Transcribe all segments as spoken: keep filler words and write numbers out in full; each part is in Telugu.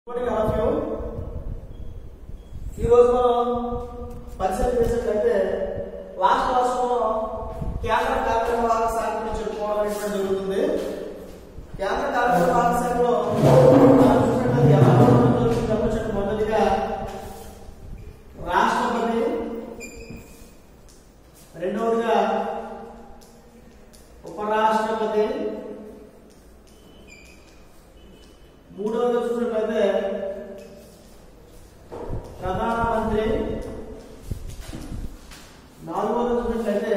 ఈ రోజు మనం పరిశీలన చేసినట్లయితే లాస్ట్ క్లాస్ లో కేంద్ర కార్యనిర్వాహక శాఖ గురించి చెప్పుకోవడం అనేటువంటి జరుగుతుంది. కేంద్ర కార్యనిర్వాహక శాఖలో మొదటిగా రాష్ట్రపతి, రెండవదిగా ఉపరాష్ట్రపతి, మూడవదిగా చూసినట్లయితే ప్రధానమంత్రి, నాలుగవది చూసినట్లయితే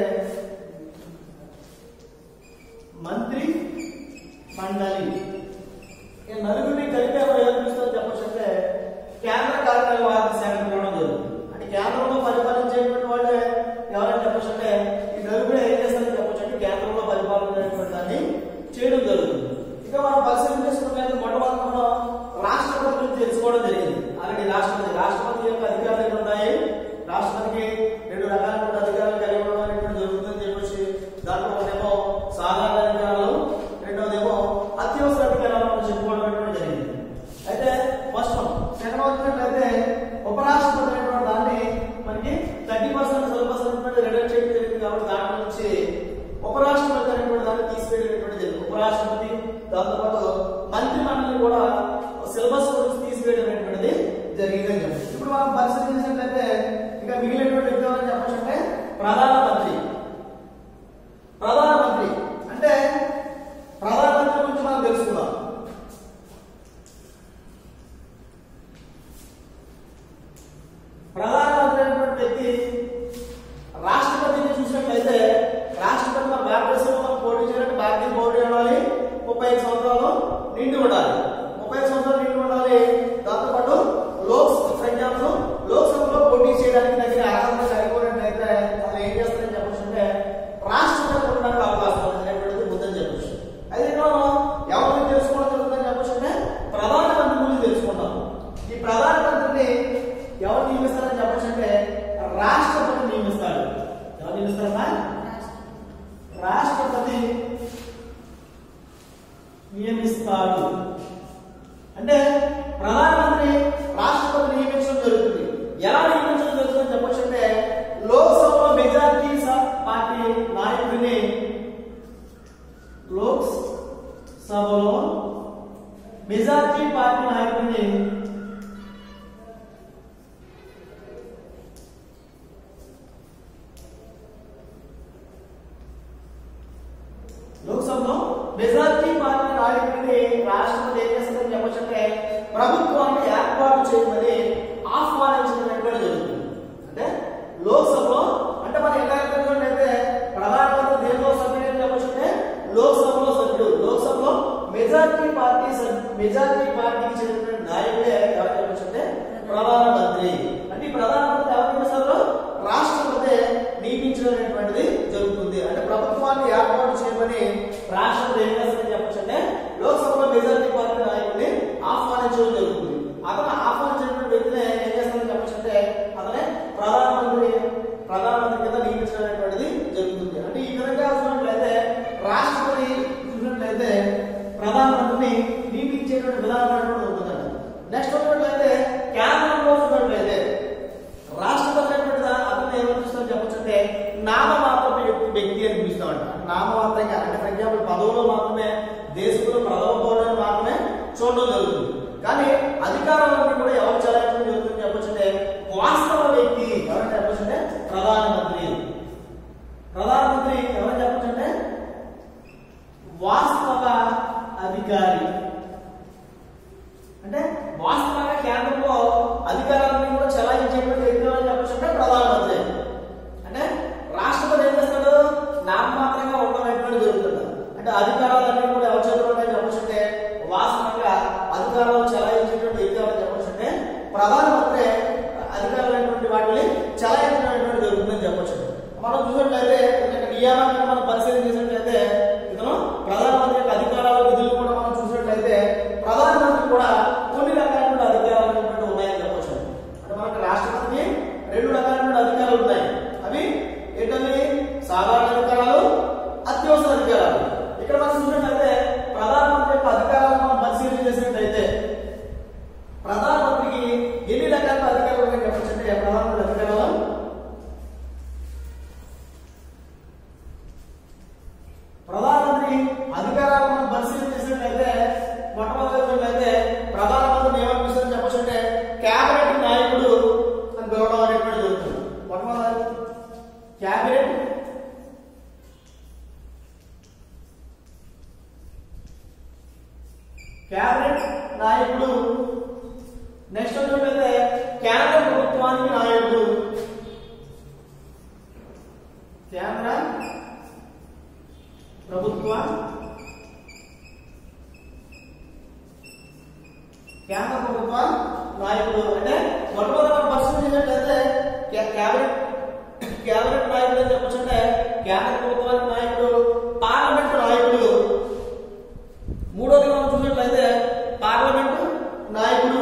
మంత్రి మండలి. ఈ నలుగురిని కలిపి ఏమనిపిస్తుందో చెప్పొచ్చంటే కేంద్ర కార్యనిర్వాహక శాఖ ఉండడం జరుగుతుంది. అంటే కేంద్రంలో పరిపాలించేటువంటి వాళ్ళే ఎవరైనా చెప్పొచ్చంటే ఈ నలుగురు ఏం చేస్తారని చెప్పొచ్చంటే కేంద్రంలో పరిపాలన దాన్ని చేయడం జరుగుతుంది. ఇక మనం పరిశీలన చేసుకున్నట్లయితే మొట్టమొదటి మనం రాష్ట్రపతి గురించి తెలుసుకోవడం జరిగింది. ఆల్రెడీ రాష్ట్రపతి రాష్ట్రపతి యొక్క అధికారాలు ఎన్ని ఉన్నాయి, రాష్ట్రపతికి రెండు రకాలైన అధికారాలు కలిగి ఉండడం అనేటువంటి జరుగుతుందని చెప్పొచ్చి దాంట్లో ఒకటేమో సాధారణ అధికారాలు, రెండవదేమో అత్యవసర అధికారాలు మనం చెప్పుకోవడం అనేటువంటి జరిగింది. అయితే ఫస్ట్ సెకండ్ వచ్చినట్లయితే ఉపరాష్ట్రపతి అనేటువంటి దాన్ని మనకి థర్టీ పర్సెంట్ సిలబస్ అనేటువంటి రిడక్ట్ చేయడం జరిగింది. కాబట్టి దాంట్లో నుంచి ఉపరాష్ట్రపతి అనేటువంటి దాన్ని తీసివేయడం జరిగింది. ఉపరాష్ట్రపతి దాంతోపాటు మంత్రి మండలి కూడా సిలబస్ గురించి తీసివేయడం అనేటువంటిది జరిగిందని చెప్పి ఇప్పుడు మనం పరిశీలించినట్లయితే ఇక మిగిలినటువంటి వ్యక్తులు చెప్పచ్చు అంటే ప్రధానమంత్రి. ప్రధానమంత్రి అంటే ప్రధానమంత్రి గురించి మనం తెలుసుకుందాం. ప్రధానమంత్రి అనేటువంటి వ్యక్తి రాష్ట్రపతిని చూసినట్లయితే రాష్ట్రపతి మన భారతదేశంలో మనం పోటీ చేయాలంటే భారతీయ పౌరుడు ఉండాలి, ముప్పై ఐదు సంవత్సరాలు నిండి ఉండాలి. ముప్పై ఐదు సంవత్సరాలు నిండి ఉండాలి. దాంతోపాటు లోక్ సంఖ్యాను లోక్సభలో పోటీ చేయడానికి దగ్గర అర్హత కలిగి ఉన్నట్లయితే అసలు ఏం చేస్తారని చెప్పచ్చు అంటే రాష్ట్రపతి ఉండడానికి అవకాశం అనేటువంటిది బుద్ధని చెప్పచ్చు. అయితే మనం ఎవరిని తెలుసుకోవడం జరుగుతుందని చెప్పచ్చు అంటే ప్రధానమంత్రి గురించి తెలుసుకుంటాం. ఈ ప్రధానమంత్రిని ఎవరు నియమిస్తారని చెప్పచ్చు అంటే రాష్ట్రపతి నియమిస్తాడు. ఎవరు నియమిస్తారన్నా? రాష్ట్రపతి నియమిస్తాడు. అంటే ప్రధానమంత్రి రాష్ట్రపతి నియమించడం జరుగుతుంది. ఎలా నియమించడం జరుగుతుందని చెప్పొచ్చు అంటే లోక్సభలో మెజారిటీ పార్టీ నాయకుడిని లోక్ సభలో మెజారిటీ పార్టీ నాయకుడిని లోక్సభలో మెజారిటీ పార్టీ నాయకుడిని రాష్ట్రపతి ఏం చేస్తారని చెప్పొచ్చు అంటే ప్రభుత్వాన్ని ఏర్పాటు చేయమని ఆహ్వానించడం జరుగుతుంది. అంటే లోక్సభలో అంటే మన ఎలాగైతే ప్రధానమంత్రి దేశంలో సభ్యుడు అని చెప్పొచ్చు అంటే లోక్సభలో సభ్యుడు. లోక్సభలో మెజారిటీ పార్టీ మెజారిటీ పార్టీకి చెందిన నాయకుడే ఎవరు చెప్పొచ్చు అంటే ప్రధానమంత్రి. అంటే ప్రధానమంత్రి ఎవరు నియమిస్తారో రాష్ట్రపతి నియమించడం అనేటువంటిది జరుగుతుంది. అంటే ప్రభుత్వాన్ని ఏర్పాటు చేయమని రాష్ట్రపతి ఏం చేస్తారని చెప్పొచ్చు అంటే లోక్సభలో మెజారిటీ పార్టీ నాయకుడిని ఆహ్వానించడం జరుగుతుంది. అతను ఆహ్వానించినటువంటి వ్యక్తిని ఏం చేస్తారని చెప్పొచ్చు అంటే అతనే ప్రధానమంత్రి ప్రధానమంత్రి కింద నియమించడం అనేటువంటిది జరుగుతుంది. అంటే ఈ విధంగా చూసినట్లయితే రాష్ట్రపతి చూసినట్లయితే ప్రధానమంత్రిని నియమించేటువంటి విధానం అనేటువంటి ఉంటుందండి. నెక్స్ట్ వచ్చినట్లయితే కేంద్రంలో చూసినట్లయితే రాష్ట్రపతి అనేటువంటి అతను ఏమని చూస్తామని చెప్పొచ్చు అంటే నామమాత్ర వ్యక్తి అని పిలుస్తామంట. నామమాత్రంగా అంటే ఫర్ ఎగ్జాంపుల్ పదవులో మాత్రమే దేశంలో ప్రథమ పౌరులను మాత్రమే చూడడం జరుగుతుంది. కానీ అధికారాలన్నీ కూడా ఎవరు చెలాయించడం జరుగుతుంది చెప్పొచ్చు అంటే వాస్తవ వ్యక్తి ఎవరైనా చెప్పొచ్చు అంటే ప్రధానమంత్రి. ప్రధానమంత్రి ఎవరైనా చెప్పొచ్చు అంటే వాస్తవ అధికారి. అంటే వాస్తవంగా కేంద్రంలో అధికారాలన్నీ కూడా చెలాయించేటువంటి వ్యక్తి ఎవరైనా చెప్పొచ్చు అంటే ప్రధానమంత్రి. అంటే రాష్ట్రపతి ఏం చేస్తాడు నామమాత్రంగా ఉండడం జరుగుతుంది. అంటే అధికారాలన్నీ కూడా ఎవరు చేతుల్లో ఉంటాయని చెప్పొచ్చు అంటే వాస్తవంగా అధికారాలు చెలాయించేటువంటి వ్యక్తి ఎవరు చెప్పొచ్చు అంటే ప్రధానమంత్రి అధికారులైనటువంటి వాటిని చెలాయించడం జరుగుతుందని చెప్పొచ్చు. మనం చూసినట్లయితే నియామకాన్ని మనం పరిశీలన చేసినట్లయితే ఇతను ప్రధానమంత్రి యొక్క అధికారాల విధులు కూడా మనం చూసినట్లయితే ప్రధానమంత్రి కూడా కొన్ని రకాలైన అధికారాలు ఉన్నాయని చెప్పొచ్చు. అంటే మనకి రాష్ట్రపతికి రెండు రకాలైన అధికారాలు ఉన్నాయి. అవి ఏంటంటే సాధారణ అధికారాలు, అత్యవసర అధికారాలు. ఇక్కడ మనం చూసినట్లయితే ప్రధానమంత్రి యొక్క అధికారాలను మనం పరిశీలన చేసినట్లయితే ప్రధానమంత్రికి ఎన్ని రకాల అధికారాలు ఉన్నాయని చెప్పొచ్చంటే ప్రధానమంత్రి అధికారాలు ప్రధానమంత్రి అధికారాలను మనం పరిశీలన చేసినట్లయితే మొట్టమొదటి ప్రధానమంత్రిని ఏమనిపిస్తుందని చెప్పొచ్చు అంటే క్యాబినెట్ నాయకుడు అని పిలవడం అనేటువంటి జరుగుతుంది. మొట్టమొదటి క్యాబినెట్ క్యాబినెట్ నాయకుడు. నెక్స్ట్ వచ్చేటైతే కేంద్ర ప్రభుత్వానికి నాయకుడు. కేంద్ర ప్రభుత్వ కేంద్ర ప్రభుత్వ నాయకుడు అంటే మొట్టమొదటి పరిస్థితి చేసినట్లయితే క్యాబినెట్ క్యాబినెట్ నాయకుడు అని చెప్పొచ్చు అంటే కేంద్ర ప్రభుత్వానికి నాయకుడు, పార్లమెంటు నాయకుడు. మూడోది మనం చూసినట్లయితే పార్లమెంటు నాయకుడు.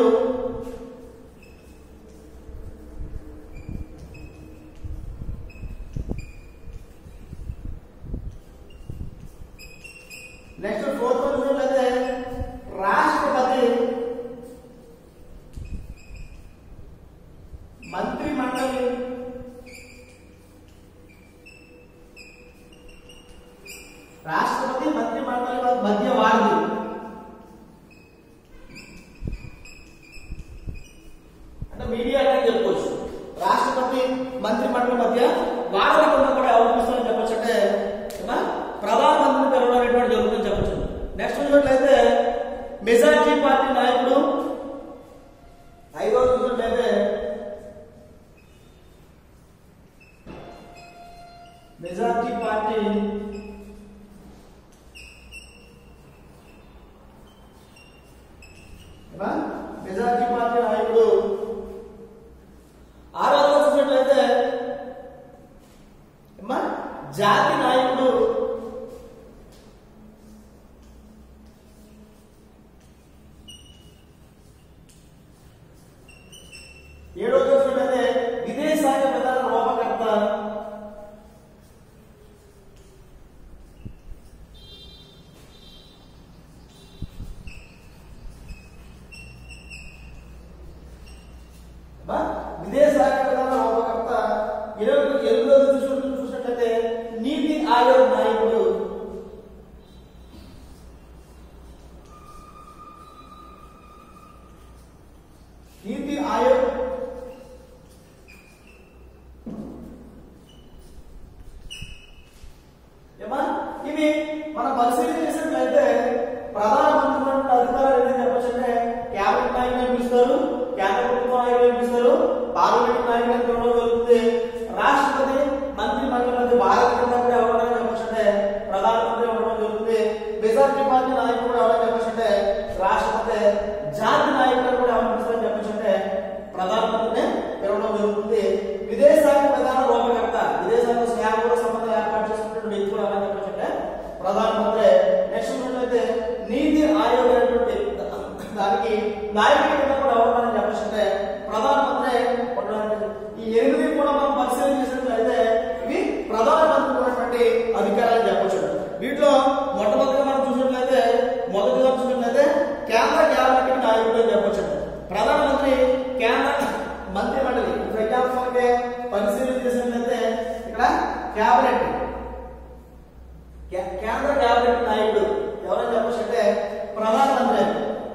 నెక్స్ట్ ఫోర్త్ చూసినట్లయితే రాష్ట్రపతి. మంత్రి మండలి రాష్ట్రపతి మంత్రి మండలి మధ్యవర్తి. అంటే మీడియా అని చెప్పొచ్చు. రాష్ట్రపతి మంత్రి మండలి మధ్య వాదనకుండా కూడా అవకాశాలు చెప్పొచ్చు అంటే ప్రధానమంత్రిని పిలవడం అనేటువంటి జరుగుతుందని చెప్పొచ్చు. నెక్స్ట్ చూసినట్లయితే మెజారిటీ పార్టీ నాయకుడు. ఐదవ చూసినట్లయితే మెజారిటీ పార్టీ మెజారిటీ పార్టీ నాయకుడు. ఆరవ చూసినట్లయితే జాతి నాయకుడు. ఏడవ చూసినట్లయితే విదేశాంగ ప్రధాన రూపకర్త. విదేశాంగ ప్రధాన రూపకర్త. ఇరవై ఎనిమిదవ చూసినట్లయితే నీతి ఆయోగ్ నాయకుడు. నీతి ఆయోగ్ ఇవి మనం పరిశీలన చేసినట్లయితే ప్రధానమంత్రి అధికారులు ఏదైనా చెప్పొచ్చు అంటే క్యాబినెట్ నాయకులు పిలుస్తారు, కేంద్ర ప్రభుత్వ నాయకులు పిలుస్తారు, పార్లమెంట్ నాయకులు పిలవడం జరుగుతుంది. రాష్ట్రపతి మంత్రి మండలి మధ్య భారతదేశంలో ఎవరైనా చెప్పొచ్చు అంటే ప్రధానమంత్రి ఇవ్వడం జరుగుతుంది. మెజారిటీ పార్టీ నాయకులు కూడా ఎవరైనా చెప్పొచ్చు అంటే రాష్ట్రపతి. జాతి నాయకులు కూడా ఎవరైనా పిలుస్తారని చెప్పొచ్చు అంటే ప్రధానమంత్రిని పిలవడం జరుగుతుంది. విదేశాంగ ప్రధాన రూపకర్త, విదేశాంగ స్నేహపూర్వక సంబంధం ఏర్పాటు చేసినటువంటి వ్యక్తి కూడా ఎవరైనా చెప్పొచ్చు అంటే ప్రధానమంత్రి. నెక్స్ట్ చూసినట్లయితే నీతి ఆయోగ్ అనేటువంటి దానికి నాయకుడి కింద కూడా ఎవరైనా చెప్పొచ్చు అంటే ప్రధానమంత్రి. ఈ ఎనిమిది కూడా మనం పరిశీలన చేసినట్లయితే ఇవి ప్రధానమంత్రి ఉన్నటువంటి అధికారాలు చెప్పొచ్చు. వీటిలో మొట్టమొదటిగా మనం చూసినట్లయితే మొదటిగా చూసినట్లయితే కేంద్ర క్యాబినెట్ నాయకుడు అని చెప్పొచ్చు. ప్రధానమంత్రి కేంద్ర మంత్రి మండలి. ఫర్ ఎగ్జాంపుల్ పరిశీలన చేసినట్లయితే ఇక్కడ క్యాబినెట్ కేంద్ర క్యాబినెట్ నాయకుడు ఎవరైనా చెప్పొచ్చు అంటే ప్రధానమంత్రి.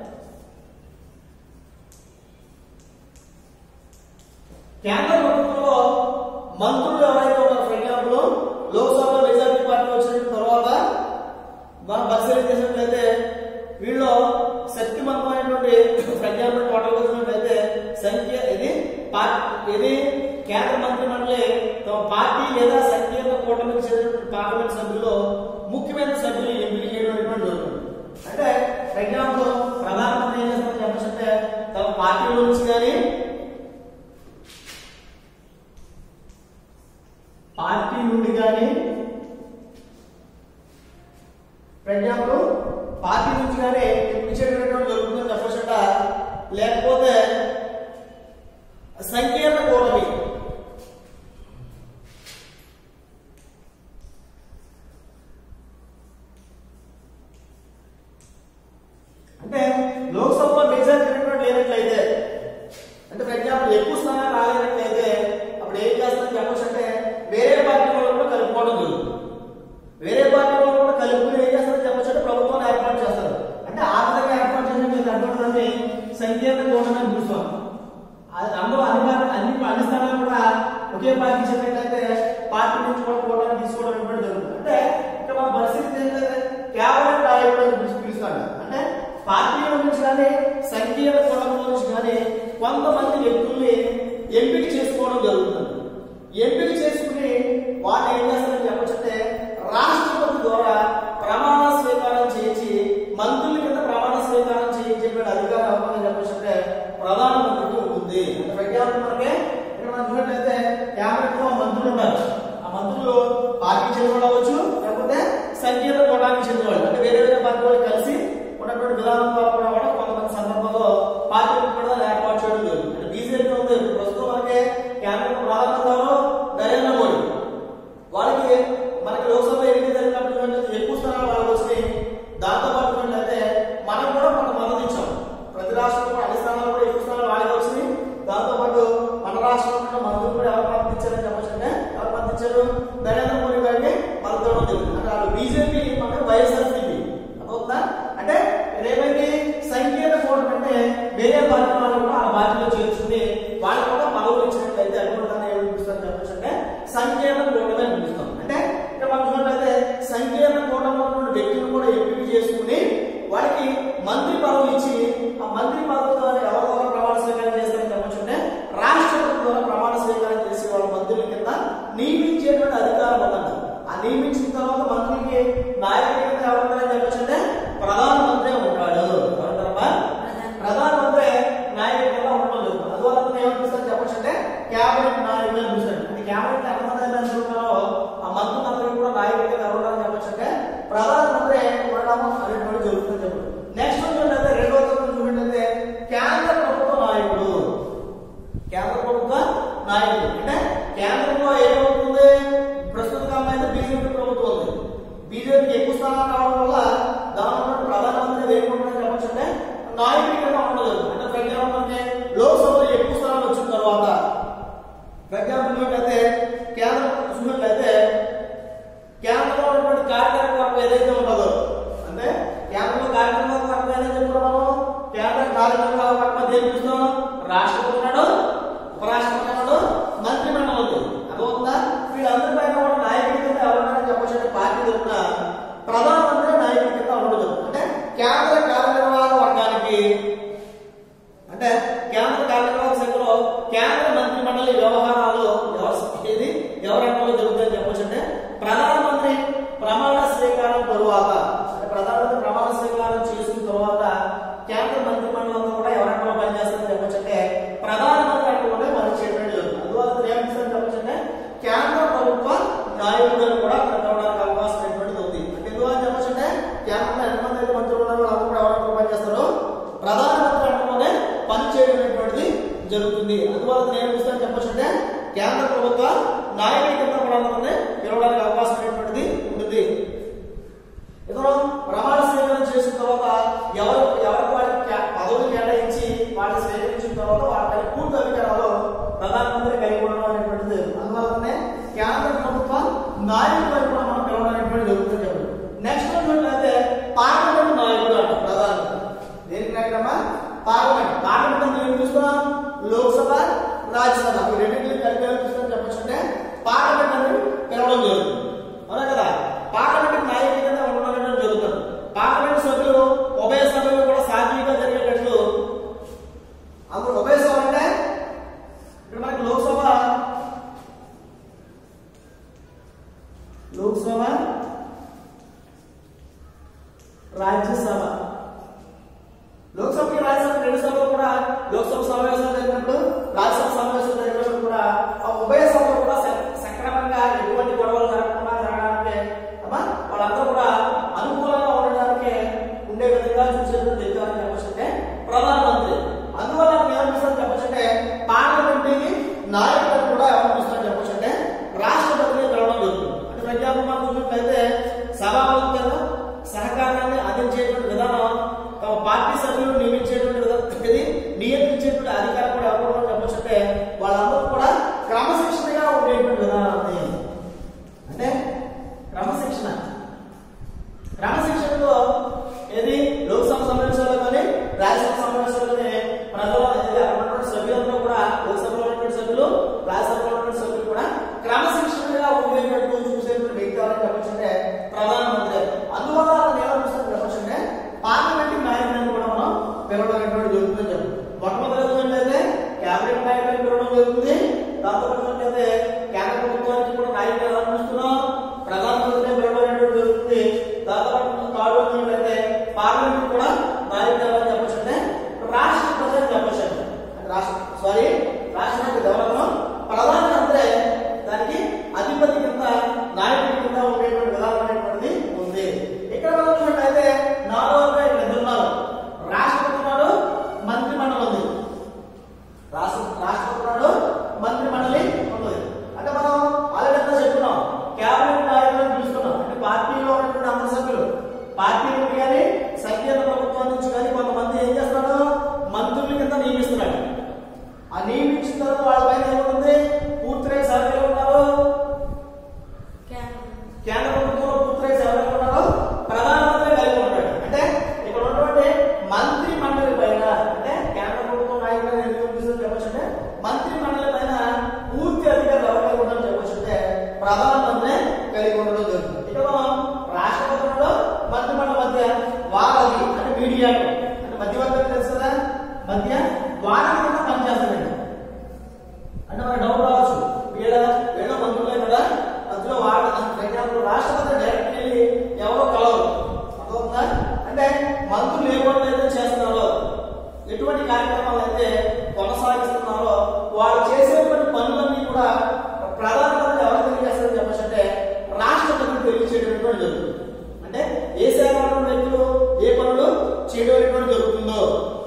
కేంద్ర ప్రభుత్వంలో మంత్రులు ఎవరైతే ఉన్నారు, ఫర్ ఎగ్జాంపుల్ లోక్సభలో మెజారిటీ పార్టీ వచ్చిన తర్వాత మనం పరిశీలన చేసినట్లయితే వీళ్ళు శక్తివంతమైనటువంటి ఫర్ ఎగ్జాంపుల్ టోటల్ వచ్చినట్లయితే సంఖ్య ఇది ఇది కేంద్ర మంత్రి మండలి తమ పార్టీ లేదా సంఖ్యత కూటమికి చెందినటువంటి పార్లమెంట్ సభ్యుల్లో ముఖ్యమైన సభ్యులు ఎంపిక చేయడం అనేటువంటి జరుగుతుంది. అంటే ఫర్ ఎగ్జాంపుల్ ప్రధానమంత్రి ఏం చేస్తారని చెప్పచ్చు అంటే తమ పార్టీలో నుంచి కానీ పార్టీ నుండి కానీ ఫర్ ఎగ్జాంపుల్ పార్టీ నుంచి కానీ ఇచ్చేటటువంటి జరుగుతుందని చెప్పచ్చట. లేకపోతే సంకీర్ణ కూటమి అంటే లోక్సభలో మెజారిటీ లేనట్లయితే సంకీర్ణ కూటమి అని పిలుస్తాం. అందులో అన్ని అన్ని అన్ని స్థానాలు కూడా ఒకే పార్టీ చెప్పినట్లయితే పార్టీ నుంచి కూడా కూటమి తీసుకోవడం అనేది జరుగుతుంది. అంటే ఇక్కడ మన పరిస్థితి ఏంటంటే కేవలం నాయకుడు అని పిలుస్తాడు. అంటే పార్టీల నుంచి కానీ సంకీర్ణ కూటమి నుంచి కానీ కొంతమంది వ్యక్తుల్ని ఎంపిక చేసుకోవడం జరుగుతుంది. ఎంపిక చేసుకుని వాళ్ళు ఏం చేస్తారని చెప్పొచ్చంటే రాష్ట్రపతి ద్వారా ప్రమాణ స్వీకారం చేయించి మంత్రుల కింద ప్రమాణ స్వీకారం చేయించే అధికారం అవకాశం చెప్పొచ్చంటే ప్రధానమంత్రికి ఉంటుంది. అంటే ప్రఖ్యాతం మనకి ఇక్కడ మనం చూసినట్లయితే క్యాబినెట్ లో మంత్రులు ఉన్నారు. ఆ మంత్రులు పార్టీకి చెందిన అవ్వచ్చు, లేకపోతే సంకీర్ణ కూటానికి చెందిన వాళ్ళు, అంటే వేరే వేరే పార్టీ వాళ్ళు కలిసి ఉన్నటువంటి విధానం ద్వారా కూడా కొంతమంది సందర్భంలో పార్టీలకు కూడా ఏర్పాటు చేయడం జరుగుతుంది. బీజేపీ ఉంది ప్రస్తుతం మనకి క్యాబినెట్ ప్రధానంలో నరేంద్ర మోడీ, వాళ్ళకి మనకి లోక్సభ ఎన్నిక జరిగినప్పుడు ఎక్కువ స్థానాలు వాళ్ళకి వచ్చినాయి. దాంతో పాటు అయితే మనం కూడా కొంత మద్దతు ఇచ్చాం. ప్రతి రాష్ట్రంలో అన్ని స్థానాలు కూడా ఎక్కువ స్థానాలు వాళ్ళకి వచ్చినాయి. దాంతో పాటు మన రాష్ట్రంలో మంత్రులు కూడా ఎవరు మద్దతిచ్చారని చెప్పొచ్చంటే ఎవరు మద్దతిచ్చారు? నరేంద్ర మోడీ గారికి మద్దతు ఇవ్వడం జరిగింది. అంటే వాళ్ళు బీజేపీ మన వైఎస్ఆర్సీపీ అవుతుందా? అంటే ఏమైంది సంకీర్ణ కూటమి అంటే వేరే పార్టీ వాళ్ళు కూడా ఆ పార్టీలో చేర్చుకుని వాళ్ళు కూడా పదవులు ఇచ్చినట్లయితే అనుకుంటానే ఏమనిపిస్తుంది చెప్పొచ్చంటే సంకీర్ణ కూటమి అనిపిస్తుంది. అంటే ఇక్కడ మనం చూసినట్లయితే సంకీర్ణ కూటమిలో ఉన్న వ్యక్తులు కూడా ఎంపిక చేసుకుని వారికి మంత్రి పదవులు ఇచ్చి ఆ మంత్రి పదవి ద్వారా ఎవరి ద్వారా ప్రమాణ స్వీకారం చేస్తారని చెప్పొచ్చంటే రాష్ట్రపతి ద్వారా ప్రమాణ స్వీకారం చేసి వాళ్ళ మంత్రుల కింద నియమించేటువంటి అధికారం ఉందంట. ఆ నియమించిన తర్వాత మంత్రులకి నాయకుడి కింద ఎవరుంటారని చెప్పొచ్చంటే ప్రధానమంత్రి ఉంటాడు. ప్రధానమంత్రి నాయకుడి కింద ఉండడం జరుగుతుంది. అందువల్ల ఏమనిపిస్తుంది చెప్పొచ్చంటే క్యాబినెట్ నాయకులు అని పిలుస్తారు. అంటే క్యాబినెట్ ఎంతమంది అనుకుంటారో ఆ మంత్రులందరూ కూడా నాయకుడి కింద ఎవరుంటారని చెప్పొచ్చంటే ప్రధానమంత్రి ఉండడం అనేటువంటి జరుగుతుంది చెప్పండి. నెక్స్ట్ చూసినట్లయితే రెండవ చూసినట్లయితే కేంద్ర ప్రభుత్వ నాయకుడు. కేంద్ర ప్రభుత్వ నాయకుడు అంటే కేంద్రంలో ఏమవుతుంది? ప్రస్తుత కాలంలో అయితే బీజేపీ ప్రభుత్వం ఉంది. బీజేపీకి ఎక్కువ స్థానాలు రావడం వల్ల దానిలో ప్రధానమంత్రి ఏమవుతుందని చెప్పొచ్చంటే నాయకుడి కింద ఉండదు. అంటే ప్రజ్ఞాపంటే లోక్సభలో ఎక్కువ స్థానాలు వచ్చిన తర్వాత ప్రజ్ఞాపంటే కేంద్రం చూసినట్లయితే కేంద్రంలో ఉన్నటువంటి కార్యక్రమ వర్గం ఏదైతే ఉండదో, అంటే కేంద్రంలో కార్యక్రమ వర్గం ఏదైతే చెప్తున్నామో కేంద్ర కార్యక్రమ వర్గం దేని చూస్తున్నాం? రాష్ట్రపతి ఉన్నాడు, ఉపరాష్ట్రపతి ఉన్నాడు, మంత్రి మండలి ఉంది. అదవుతుందా? వీళ్ళందరి పైన కూడా నాయకుడి కింద ఎవరున్నారని చెప్పొచ్చు పార్టీ తరఫున ప్రధానమంత్రి నాయకుడి కింద ఉండదు. అంటే కేంద్ర కార్యనిర్వాహక వర్గానికి అంటే కేంద్ర కార్యనిర్వాహక శాఖలో కేంద్ర మంత్రి మండలి వ్యవహారాలు ఏది ఎవరంలో జరుగుతాయని చెప్పొచ్చు అంటే ప్రధానమంత్రి ప్రమాణ స్వీకారం తరువాత అంటే ప్రధానమంత్రి ప్రమాణ స్వీకారం చేసిన తరువాత కేంద్ర మంత్రి మండలంలో కూడా ఎవరంలో పనిచేస్తారని చెప్పొచ్చు అంటే ప్రధానమంత్రి అంటే మనం చేయడం జరుగుతుంది. అందువల్ల ఏమిస్తారని చెప్పొచ్చు అంటే కేంద్ర ప్రభుత్వ నాయకులను కూడా కలవడానికి అవకాశం అనేటువంటిది ఉంది. అంటే ఎందువల్ల చెప్పొచ్చు అంటే కేంద్రంలో ఎంతమంది అయితే మంత్రులు ఉన్నారో వాళ్ళందరూ కూడా ఎవరంలో పనిచేస్తారో ప్రధానమంత్రి అంటలోనే పనిచేయడం అనేటువంటిది జరుగుతుంది. అందువల్ల ఏమిస్తారని చెప్పొచ్చు అంటే కేంద్ర ప్రభుత్వ నాయకుడి కింద కూడా పిలవడానికి అవకాశం అనేటువంటిది ఉంటుంది. ఇతను ప్రమాణ స్వీకారం చేసిన తర్వాత ఎవరు ఎవరికి వారికి పదవులు కేటాయించి వాటిని స్వీకరించిన తర్వాత వాటి పూర్తి అధికారాలు ప్రధానమంత్రి కలిగి ఉండడం అనేటువంటిది. అందువల్లనే కేంద్ర ప్రభుత్వ నాయకులు కూడా మనం పిలవడం అనేటువంటి జరుగుతుంది చెప్పండి. నెక్స్ట్ చూసినట్లయితే పార్లమెంట్ నాయకుడు అంట ప్రధానమంత్రి. దేనికి నాయకుడమ్మా? పార్లమెంట్. పార్లమెంట్ అంటే ఏం చూస్తున్నాం? లోక్సభ, రాజ్యసభ ఈ రెండింటిని కలిపి చూస్తామని చెప్పొచ్చు అంటే పార్లమెంట్ అనేది పిలవడం జరుగుతుంది. అవునా కదా? పార్లమెంట్ నాయకుడి కింద ఉండడం జరుగుతుంది. పార్లమెంట్ సభ్యులు ఉభయ సభలు కూడా సాధ్యంగా జరిగేటట్లు అప్పుడు ఉభయ సభ అంటే ఇక్కడ మనకి లోక్సభ లోక్సభ రాజ్యసభ లోక్సభకి రాజ్యసభ రెండు సభలు కూడా లోక్సభ సమావేశాలు జరిగినప్పుడు రాజ్యసభ సమావేశాలు జరిగినప్పుడు కూడా ఆ ఉభయ సభలు కూడా సక్రమంగా ఎటువంటి గొడవలు జరగకుండా జరగడానికి వాళ్ళందరూ కూడా అనుకూలంగా ఉండడానికి ఉండే విధంగా చూసేటువంటి వ్యక్తి చెప్పొచ్చంటే ప్రధానమంత్రి. అందువల్ల ఏమనిపిస్తుంది చెప్పొచ్చంటే పార్లమెంట్ నాయకులను కూడా ఏమనిపిస్తుంది చెప్పొచ్చంటే రాష్ట్రపతిని పిలవడం జరుగుతుంది. అంటే ప్రజ్ఞాపం మనం చూసినట్లయితే సభాపతి కింద సహకారాన్ని అందించేటువంటి విధానం తమ పార్టీ సభ్యులు నియమించేటువంటి విధానం నియమించేటువంటి అధికారం కూడా ఎవరు చెప్పొచ్చంటే వాళ్ళందరూ కూడా క్రమశిక్షణగా ఉండేటువంటి విధానాన్ని అంటే క్రమశిక్షణ క్రమశిక్షణలో ఏది లోక్సభ సమావేశాల్లో కానీ రాజ్యసభ సమావేశాల్లో వారధి కింద పనిచేస్తాడండి. అంటే మనకు డౌట్ రావచ్చు, వీళ్ళ వీళ్ళ మంత్రులే కదా, అందులో వాడు ఎగ్జాంపుల్ రాష్ట్రపతి డైరెక్ట్ వెళ్ళి ఎవరో కలవరు, అర్థమవుతుందా? అంటే మంత్రులు ఏ పనులు అయితే చేస్తున్నారో, ఎటువంటి కార్యక్రమాలు అయితే కొనసాగిస్తున్నారో వాళ్ళు చేసేటువంటి పనులన్నీ కూడా ప్రధానమంత్రి ఎవరు తెలియజేస్తారని చెప్పచ్చు అంటే రాష్ట్రపతికి తెలియచేయడం జరుగుతుంది. అంటే ఏ శాఖలో వ్యక్తులు ఏ పనులు చేయడం జరుగుతుందో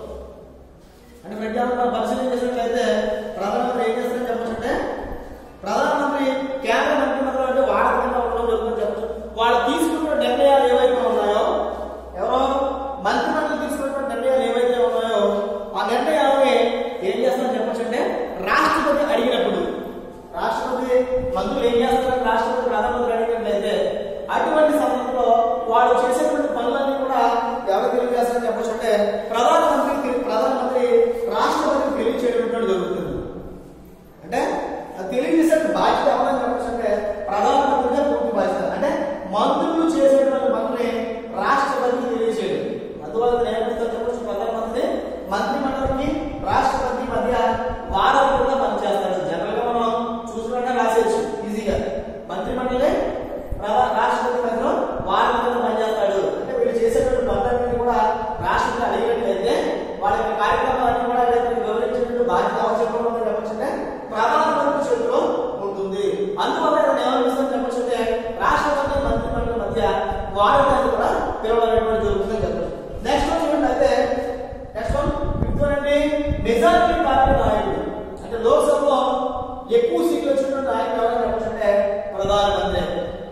అంటే ఫర్ ఎగ్జాంపుల్ మనం పరిశీలన చేసినట్లయితే ప్రధానమంత్రి ఏం చేస్తారని చెప్పచ్చు అంటే ప్రధానమంత్రి కేంద్ర మంత్రిమండలి అంటే వాడకుండా ఉండడం జరుగుతుందని చెప్పచ్చు. వాళ్ళు తీసుకున్న నిర్ణయాలు ఏవైతే ఉన్నాయో, ఎవరో మంత్రిమండలి తీసుకున్న నిర్ణయాలు ఏవైతే ఉన్నాయో ఆ నిర్ణయాలని ఏం చేస్తారని చెప్పచ్చు అంటే రాష్ట్రపతి అడిగినప్పుడు, రాష్ట్రపతి మంత్రులు ఏం చేస్తారని రాష్ట్రపతి ప్రధానమంత్రి అడిగినట్లయితే అటువంటి సమయంలో వాళ్ళు చేసేటువంటి పనులన్నీ కూడా ఎవరు తెలియజేస్తారని చెప్పచ్చు అంటే ప్రధానమంత్రి ప్రధానమంత్రి రాష్ట్రపతికి తెలియచేయడం జరుగుతుంది. అంటే తెలియజేసే బాధ్యత ఎవరని చెప్పచ్చు అంటే ప్రధానమంత్రిగా పూర్తి బాధ్యత. అంటే మంత్రులు చేసేటువంటి పనులని రాష్ట్రపతికి తెలియజేయడం. అందువల్ల నేర్పిస్తా చెప్పచ్చు ప్రధానమంత్రి మంత్రి మండలికి రాష్ట్రపతి మధ్య వారధులుగా పనిచేస్తాడు. జనరల్ గా మనం చూసినట్టు రాసేయచ్చు ఈజీగా, మంత్రి మండలి రాష్ట్రపతి మధ్యలో వారధులుగా పనిచేస్తాడు. అంటే వీళ్ళు చేసేటువంటి పనులన్నీ కూడా రాష్ట్రపతి అడిగినట్లయితే వాళ్ళ యొక్క కార్యక్రమాలన్నీ కూడా వివరించేటువంటి బాధ్యత అవసరం ఉందని చెప్పచ్చు అంటే ప్రధానమంత్రి చేతిలో ఉంటుంది. అందువల్ల ఇక్కడ ఏమనిపిస్తుంది చెప్పచ్చు అంటే రాష్ట్రపతి మంత్రి మండలి మధ్య వారధులు కూడా పిలవడం జరుగుతుందని చెప్పచ్చు. నెక్స్ట్ వన్ చూడండి, నెక్స్ట్ వన్ ఫిఫ్త్ వన్ అంటే మెజారిటీ పార్టీ నాయకుడు. అంటే లోక్సభలో ఎక్కువ సీట్లు వచ్చినటువంటి నాయకుడు ఎవరైనా చెప్పచ్చు అంటే ప్రధానమంత్రి.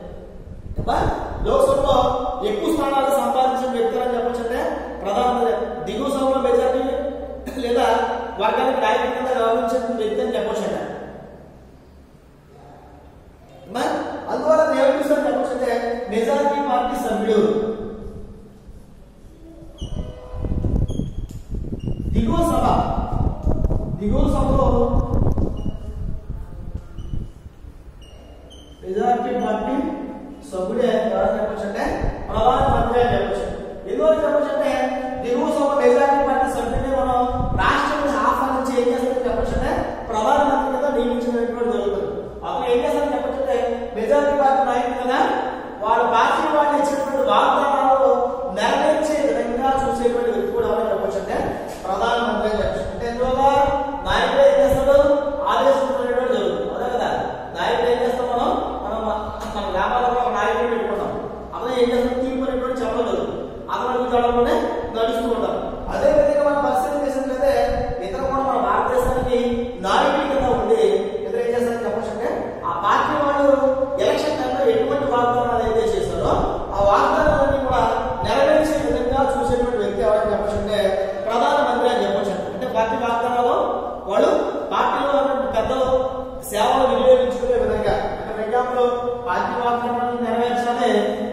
లోక్సభలో ఎక్కువ స్థానాలు సంపాదించిన వ్యక్తులు అని చెప్పచ్చు అంటే ప్రధానమంత్రి. దిగువ సభలో మెజారిటీ లేదా వర్గానికి నాయకత్వంగా వ్యవహరించిన వ్యక్తి అని చెప్పచ్చు అంటే అందువల్ల ఏమిటి చెప్పచ్చు అంటే మెజారిటీ పార్టీ సభ్యుడు. దిగువ సభ దిగువ సభలో మెజారిటీ పార్టీ సభ్యుడే ఎవరైనా చెప్పచ్చు అంటే ప్రధానమంత్రి అని చెప్పచ్చు. ఎందువల్ల చెప్పచ్చు అంటే దిగువ సభ మెజారిటీ పార్టీ సభ్యుడిని మనం రాష్ట్రాన్ని ఆహ్వానించి ఏం చేస్తారని చెప్పచ్చు అంటే ప్రధానమంత్రి కింద నియమించినటువంటి జరుగుతుంది. అప్పుడు ఏం చేస్తారని చెప్పచ్చు అంటే మెజారిటీ పార్టీ నాయకులు కదా, వాళ్ళ పార్టీ వాళ్ళు ఇచ్చినటువంటి వాగ్దానాలు నెరవేర్చే విధంగా చూసేటువంటి వ్యక్తి కూడా ఎవరైనా చెప్పచ్చు అంటే ప్రధానమంత్రి అని చెప్పచ్చు. అంటే ఎందువల్ల నాయకుడు ఏం చేస్తాడు, ఆదేశించినటువంటి జరుగుతుంది. అదే కదా, నాయకుడు ఏం చేస్తాం మనం మనం మన గ్రామాలలో ఒక నాయకుడు పెట్టుకుంటాం, అతను ఏం చేస్తాం తీర్పు అనేటువంటి చెప్పడం జరుగుతుంది. అతను చదవకుండా నడుస్తూ ఉంటాం. అదే విధంగా మనం పరిశీలన చేసినట్లయితే ఇతర కూడా మన భారతదేశానికి నాయకుడి కింద ఉండి ఇతర ఏం చేస్తారని చెప్పచ్చు అంటే ఆ పార్టీ వాళ్ళు ఎలక్షన్ టైంలో ఎటువంటి వాగ్దానాలు అయితే చేస్తారో ఆ వాగ్దానాలన్నీ కూడా నెరవేర్చే విధంగా చూసేటువంటి వ్యక్తి ఎవరైనా చెప్పచ్చు అంటే ప్రధానమంత్రి అని చెప్పచ్చు. అంటే పార్టీ వాగ్దానాలు వాళ్ళు పార్టీలో పెద్దలు సేవలు వినియోగించుకునే విధంగా, అంటే ఫర్ ఎగ్జాంపుల్ పార్టీ వాగ్దానాలను నెరవేర్చాలి,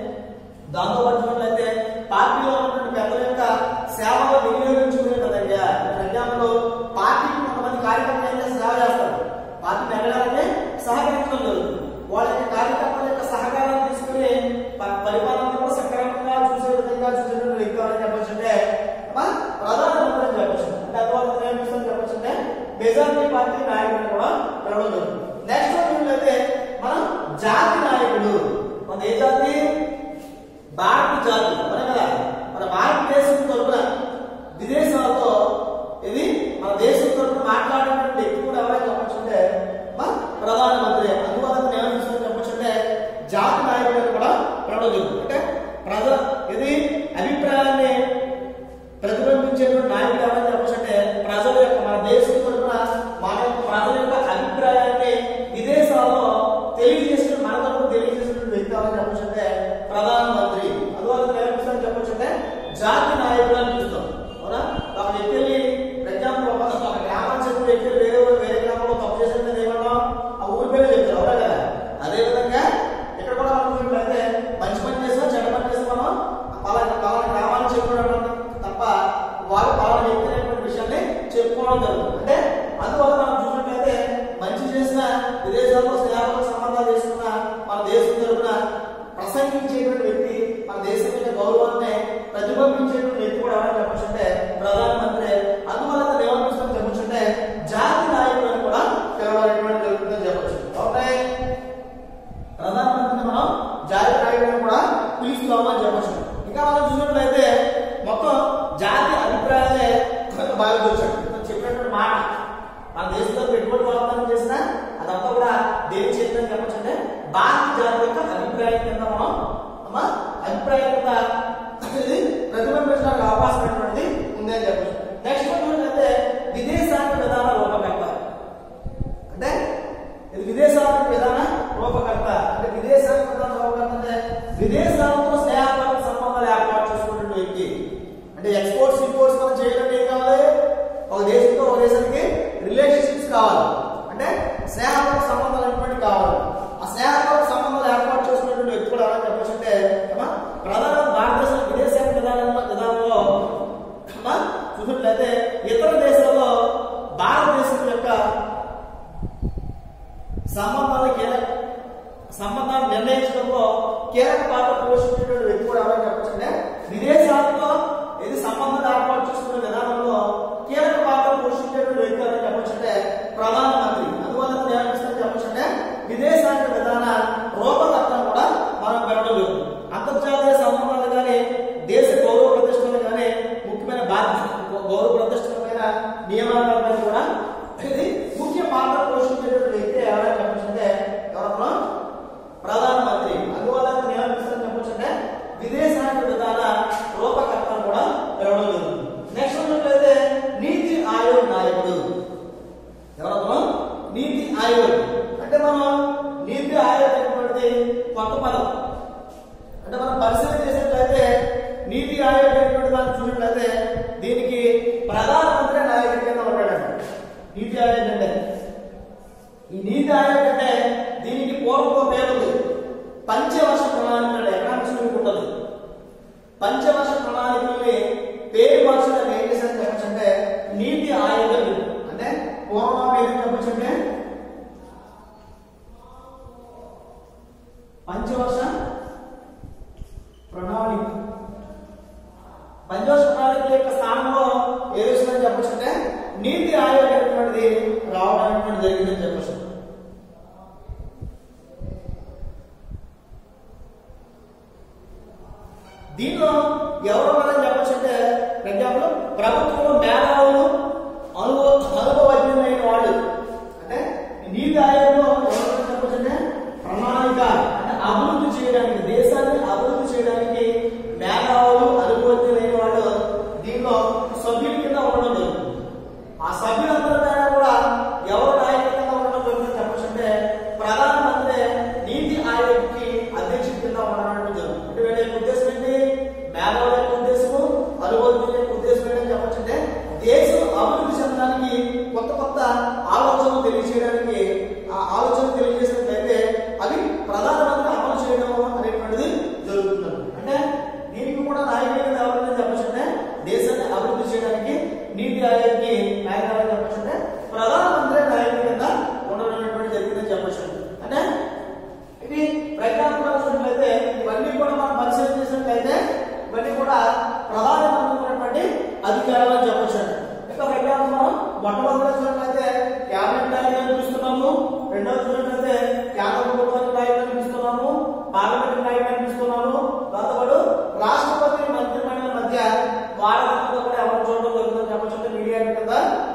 దాంతో పాటు పార్టీలో ఉన్నటువంటి పెద్దల యొక్క సేవలు వినియోగించుకునే విధంగా. ఫర్ ఎగ్జాంపుల్ పార్టీకి కొంతమంది కార్యకర్తలు అయితే సేవ చేస్తారు, పార్టీని ఎగడాలంటే సహకరించడం జరుగుతుంది. వాళ్ళ యొక్క కార్యకర్తల యొక్క సహకారం తీసుకుని పరిపాలన కూడా సక్రమంగా చూసే విధంగా చూసేటువంటి వ్యక్తి అని చెప్పచ్చు అంటే ప్రధానమంత్రి అని చెప్పచ్చు. అంటే అందువల్ల ఏమిస్తుందని చెప్పచ్చు అంటే మెజారిటీ పార్టీ నాయకుడు కూడా పిలవడం జరుగుతుంది. నెక్స్ట్ చూసినట్లయితే మనం జాతి నాయకుడు. మన ఏ జాతి? భారత జాతి. మన కదా మన భారతదేశం తరపున విదేశాలతో ఇది మన దేశం తరపున మాట్లాడేటువంటి వ్యక్తి కూడా ఎవరైనా చెప్పచ్చు అంటే ప్రధానమంత్రి. అందువల్ల ఏమనిపిస్తుందని చెప్పచ్చు అంటే జాతి నాయకుడు కూడా పిలవడం జరుగుతుంది. అంటే ప్రజ ఇది అభిప్రాయాన్ని ప్రతిబింబించేటువంటి నాయకుడు ఎవరైనా చెప్పచ్చు అంటే ప్రజల యొక్క మన దేశం తరపున మన ప్రజల యొక్క అభిప్రాయాన్ని విదేశాల్లో తెలియజేసిన మన తరపున తెలియజేసినటువంటి వ్యక్తి ఎవరైనా చెప్పచ్చు అంటే ప్రధానమంత్రి. అందువల్ల ఏమనిపిస్తుందని చెప్పచ్చు అంటే జాతి నాయకుడు అని చూస్తాం. అవునా, ఒక వ్యక్తిని ఫర్ ఎగ్జాంపుల్ ఒక గ్రామానికి చెందిన వ్యక్తులు వేరే వేరే గ్రామంలో తప్పు చేసిన ఏమన్నా ఆ ఊరి పేరు చెప్తారు. అవునా కదా, అదే విధంగా ఇక్కడ కూడా మనం చూసినట్లయితే మంచి పని చేస్తాం చెడ్డ పని చేస్తాం మనం పలానా పలానా గ్రామానికి చెప్పుకోవడం తప్ప వారు పలానా వ్యక్తి అనేటువంటి విషయాన్ని చెప్పుకోవడం జరుగుతుంది. అంటే అందువల్ల మనం చూసినట్లయితే మంచి చేసిన విదేశాల్లో స్నేహాలకు సంబంధాలు చేసుకున్న మన దేశం తరపున ప్రసంగించేటువంటి వ్యక్తి మన దేశం యొక్క గౌరవాన్ని ప్రతిబింబించేటువంటి వ్యక్తి కూడా ఎవరైనా చెప్పచ్చు అంటే ప్రధానమంత్రి. అందువల్ల ఏమనిపిస్తుంది చెప్పచ్చు అంటే దేశంలో పెట్టుబడి వాగ్దానం చేసినా అదంతా కూడా దేని చేద్దాం చెప్పచ్చు అంటే భారత జాతి యొక్క అభిప్రాయం కింద మనం అమ్మా అభిప్రాయం కింద ఇది ప్రతిబింబించడానికి అవకాశం అనేటువంటిది ఉంది అని చెప్పచ్చు. నెక్స్ట్ ఏంటంటే విదేశాంగ విధాన రూపకర్త అంటే ఇది విదేశాంగ విధాన రూపకర్త అంటే విదేశాంగ విధాన రూపకర్త అంటే విదేశాలతో స్నేహపూర్వక సంబంధాలు ఏర్పాటు చేసుకున్న వ్యక్తి అంటే ఎక్స్పోర్ట్స్ ఇంపోర్ట్స్ మనం చేయాలంటే ఏం కావాలి ఒక దేశంతో ఒక దేశానికి రిలేషన్షిప్స్ కావాలి అంటే స్నేహపూర్వక సంబంధాలు అనేటువంటి కావాలి. ఆ స్నేహపూర్వక సంబంధాలు ఏర్పాటు చేసుకున్నటువంటి వ్యక్తి కూడా ఎవరైనా చెప్పచ్చు అంటే ప్రధాన భారతదేశం విదేశాంగ విధానం విధానంలో చూసినట్లయితే ఇతర దేశాల్లో భారతదేశం యొక్క సంబంధాలు కీలక సంబంధాలు నిర్ణయించడంలో కీలక పాత్ర పోషించేటువంటి వ్యక్తి కూడా ఎవరైనా చెప్పచ్చు అంటే విదేశాలతో ఇది సంబంధాలు ఏర్పాటు చేసుకునే విధానంలో కీలక పాత్ర పోషించేటువంటి వ్యక్తి ఎవరైనా చెప్పచ్చు అంటే ప్రధానమంత్రి. అందువల్ల ఏమనిపిస్తుంది చెప్పచ్చు అంటే విదేశాంగ విధాన రూపకర్తను కూడా మనం పెట్టలేదు. అంతర్జాతీయ సంబంధాలు కానీ దేశ గౌరవ ప్రతిష్టలు కానీ ముఖ్యమైన బాధ్యత గౌరవ ప్రతిష్టలమైన నియమాలపై కూడా ఇది ముఖ్య పాత్ర పోషించేటువంటి వ్యక్తి ఎవరైనా చెప్పచ్చు అంటే ఎవరన్నా ప్రధానమంత్రి. అందువల్ల ఏమనిపిస్తుంది చెప్పచ్చు అంటే విదేశాంగ విధాన రూపకర్తను కూడా ఇవ్వడం జరుగుతుంది. నెక్స్ట్ ఉన్నట్లయితే నీతి ఆయోగ్ నాయకుడు ఎవరన్నా నీతి ఆయోగ్ అంటే మనం నీతి ఆయోగ్ అనేటువంటిది కొత్త పదం అంటే మనం పరిశీలన చేసినట్లయితే నీతి ఆయోగ్ అనేటువంటి దాన్ని చూసినట్లయితే దీనికి ప్రధానమంత్రి నాయకుడి కింద ఉంటాడండి. నీతి ఆయోగ్ అంటే ఈ నీతి ఆయోగ్ అంటే దీనికి పూర్వం పేరు ఉంది పంచవర్ష ప్రణాళిక అంటే ఎకనామిక్స్ మీకు ఉంటుంది. పంచవర్ష ప్రణాళికల్ని పేరు మార్చడం ఏం చేశారని చెప్పచ్చు అంటే నీతి ఆయోగ్ అంటే పూర్వం పేరు చెప్పచ్చు అంటే పంచవర్ష ప్రణాళిక. పంచవర్ష ప్రణాళిక యొక్క స్థానంలో ఏ విషయం చెప్పచ్చు అంటే నీతి ఆయోగ్ అనేటువంటిది రావడం అనేటువంటి జరిగిందని చెప్పచ్చు. దీనిలో ఎవరు మనం చెప్పచ్చు అంటే ఎగ్జాంపుల్ ప్రభుత్వంలో మేధావులు అనుభవ అనుభవజ్ఞమైన వాళ్ళు అంటే నీతి ఆయోగంలో ఎవరు చెప్పచ్చు అంటే ప్రణాళిక అంటే అభివృద్ధి చేయడానికి దేశాన్ని అభివృద్ధి చేయడానికి మేధావులు అనుభవజ్ఞులైన వాళ్ళు దీనిలో సభ్యుల కింద ఉండడం జరుగుతుంది. ఆ సభ్యులందరిపైన కూడా ఎవరు నాయకులుగా ఉండడం జరుగుతుంది చెప్పచ్చు అంటే ప్రధానమంత్రి నీతి ఆయోగ్కి అధ్యక్షుడి కింద ఉండడం జరుగుతుంది. అంటే వీళ్ళ యొక్క ఉద్దేశం ఏంటి మేధావుల యొక్క ఉద్దేశము అనుభవజ్ఞుల యొక్క ఉద్దేశం ఏంటని చెప్పచ్చు అంటే దేశం అభివృద్ధి చెందడానికి కొత్త కొత్త ఆలోచనలు తెలియజేయడానికి ఆ ఆలోచన తెలియజేసినట్లయితే అవి ప్రధానమంత్రి అమలు చేయడం అనేటువంటిది జరుగుతుంది. అంటే దీనికి కూడా నాయకులు ఎవరైనా చెప్పచ్చు అంటే దేశాన్ని అభివృద్ధి చేయడానికి నీతి ఆయోగ్కి నాయకులు చెప్పచ్చు అంటే ప్రధానమంత్రి నాయకుల కింద ఉండడం అనేటువంటి జరిగిందని చెప్పచ్చు. అంటే ఇది ప్రజ్ఞాత్మకమైనట్లయితే ఇవన్నీ కూడా మనం పరిశీలన చేసినట్లయితే ఇవన్నీ కూడా ప్రధానమంత్రి ఉన్నటువంటి అధికారాలు అని చెప్పచ్చు. ఇంకా ప్రజ్ఞాత్మకం మనం మొట్టమొదటి చూసినట్లయితే క్యాబినెట్ నాయకులను చూస్తున్నాము, రెండోది చూసినట్లయితే కేంద్ర ప్రభుత్వానికి నాయకులను చూస్తున్నాము, పార్లమెంట్ నాయకులను చూస్తున్నాము, దాంతోపాటు రాష్ట్రపతి మంత్రి మండలి మధ్య వారసత్వంలో కూడా ఎవరు చూడడం జరుగుతుందని చెప్పచ్చు. మీడియా కింద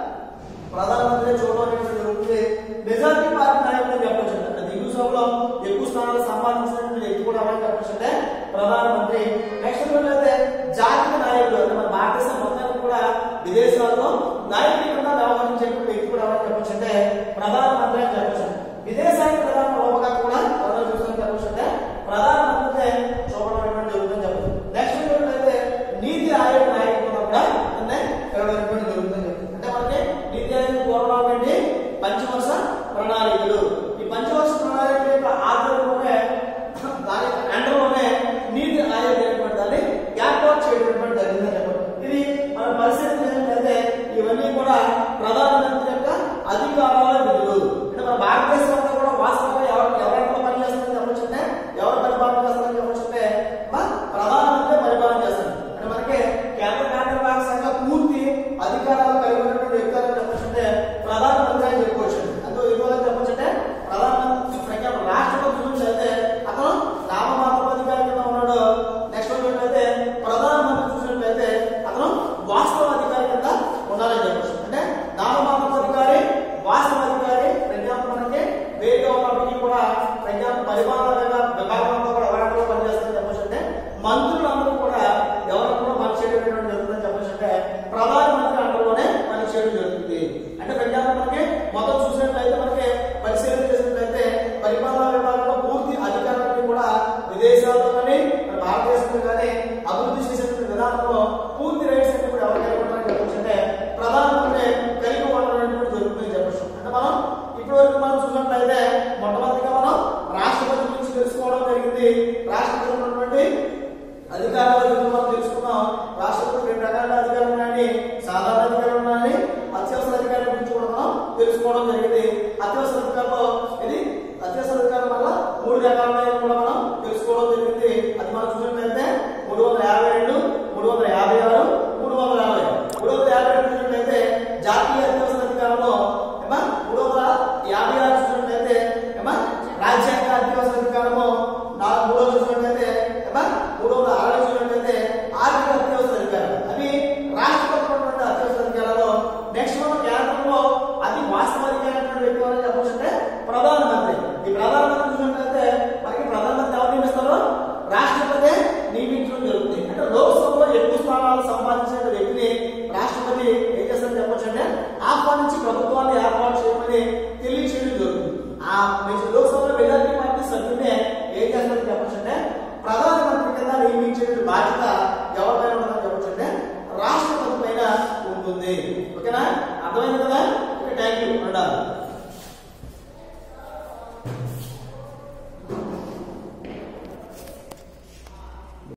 ప్రధానమంత్రి చూడడం అనేది జరుగుతుంది. మెజారిటీ పార్టీ నాయకులు చెప్పచ్చు అంటే దిగువ సభలో ఎక్కువ స్థానాలు సంపాదించినటువంటి వ్యక్తి కూడా ఎవరైనా చెప్పచ్చు అంటే ప్రధానమంత్రి. నెక్స్ట్ అయితే జాతీయ నాయకులు అంటే మన భారతదేశం మొత్తానికి కూడా విదేశాల్లో నాయకుల కింద వ్యవహరించేటువంటి వ్యక్తి కూడా ఎవరైనా చెప్పచ్చు అంటే ప్రధానమంత్రి అని చెప్పచ్చు. విదేశాంగ ప్రధాన రూపకర్త కూడా ఎవరైనా చూసుకొని చెప్పచ్చు అంటే ప్రధానమంత్రి చూడడం అనేటువంటి జరుగుతుందని చెప్పచ్చు. నెక్స్ట్ అయితే నీతి ఆయోగ్ నాయకులు కూడా జరుగుతుందని చెప్పచ్చు. అంటే మనకి నీతి ఆయోగ్ పూర్వం ఏంటి పంచవర్ష ప్రణాళికలు. ఈ పంచవర్ష ప్రణాళిక యొక్క ఆధారంలోనే దాని అండర్లోనే నీతి ఆయోగ్ అనేటువంటి దాన్ని ఏర్పాటు చేయడం జరిగిందని చెప్పచ్చు. ఇది మనం పరిశీలించినట్లయితే ఇవన్నీ కూడా ప్రధానమంత్రి యొక్క అధికారాల విధులు. అంటే మన భారతదేశం అంతా కూడా వాస్తవంగా ఎవరు ఎవరైనా పనిచేస్తారని చెప్పచ్చు అంటే ఎవరు పరిపాలన చేస్తారని చెప్పచ్చు అంటే ప్రధానమంత్రి పరిపాలన చేస్తారు. అంటే మనకి కేంద్ర కార్యనిర్వాహక సంఘ పూర్తి అధికారాలు కలిగి ఉన్నటువంటి వ్యక్తి అని చెప్పచ్చు అంటే ప్రధానమంత్రి అని చెప్పుకోవచ్చు. అందులో ఎక్కువగా చెప్పచ్చు అంటే ప్రధానమంత్రి రాష్ట్రపతి నుంచి అయితే అతను నామమాత్ర అధికారి కింద ఉన్నాడు. నెక్స్ట్ చూసినట్లయితే ప్రధానమంత్రి చూసినట్లయితే అతను వాస్తవ అధికారి కింద ఉండాలని చెప్పచ్చు. అంటే నామమాత్ర అధికారి వాస్తవ అంటే ఫర్ ఎగ్జాంపుల్ మనకి మొత్తం చూసినట్లయితే మనకి పరిశీలన చేసినట్లయితే పరిపాలనా విభాగంలో పూర్తి అధికారాన్ని కూడా విదేశాల్లో కానీ భారతదేశంలో కానీ అభివృద్ధి చేసేటువంటి విధానంలో పూర్తి రైట్స్ అన్ని కూడా ఎవరు కలిగి ఉంటారని చెప్పొచ్చు అంటే ప్రధానమంత్రి కలిగి ఉండడం జరుగుతుందని చెప్పచ్చు. అంటే మనం ఇప్పటి వరకు మనం చూసినట్లయితే మొట్టమొదటిగా మనం రాష్ట్రపతి గురించి తెలుసుకోవడం జరిగింది. రాష్ట్రపతి ఉన్నటువంటి అధికారాల గురించి మనం తెలుసుకున్నాం. రాష్ట్రపతి రెండు రకాల అధికారులు ఉన్నాయని, సాధారణ అధికారులు ఉన్నాయని, అత్యవసర అధికారుల గురించి కూడా మనం తెలుసుకోవడం జరిగింది. అత్యవసర